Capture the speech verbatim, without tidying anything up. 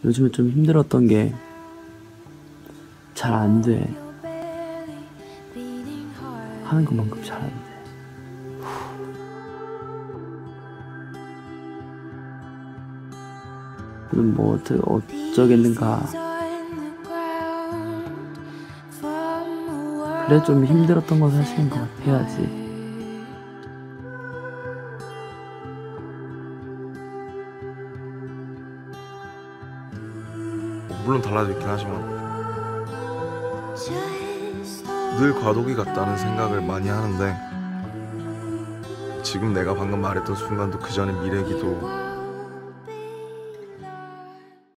요즘에 좀 힘들었던 게 잘 안 돼. 하는 것만큼 잘 안 돼. 그럼 뭐 어쩌, 어쩌겠는가. 그래 좀 힘들었던 건 사실인 것 같아야지. 물론 달라졌긴 하지만 늘 과도기 같다는 생각을 많이 하는데, 지금 내가 방금 말했던 순간도 그 전에 미래기도